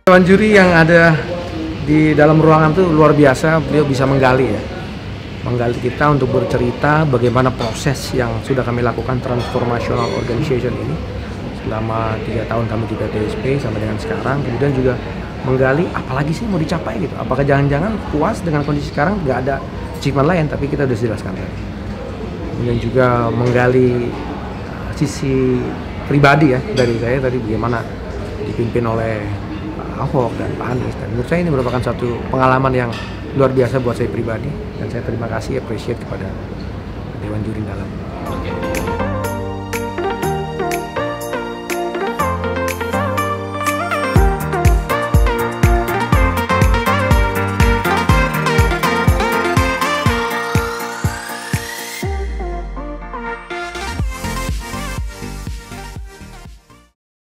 Dewan juri yang ada di dalam ruangan itu luar biasa, beliau bisa menggali kita untuk bercerita bagaimana proses yang sudah kami lakukan transformational organization ini selama 3 tahun kami di PTSP sampai dengan sekarang. Kemudian juga menggali apalagi sih mau dicapai gitu, apakah jangan-jangan puas dengan kondisi sekarang, nggak ada achievement lain, tapi kita sudah jelaskan tadi. Kemudian juga menggali sisi pribadi ya dari saya tadi, bagaimana dipimpin oleh Pak Ahok dan Pak Anies, dan menurut saya ini merupakan satu pengalaman yang luar biasa buat saya pribadi, dan saya terima kasih, appreciate kepada Dewan Juri dalam.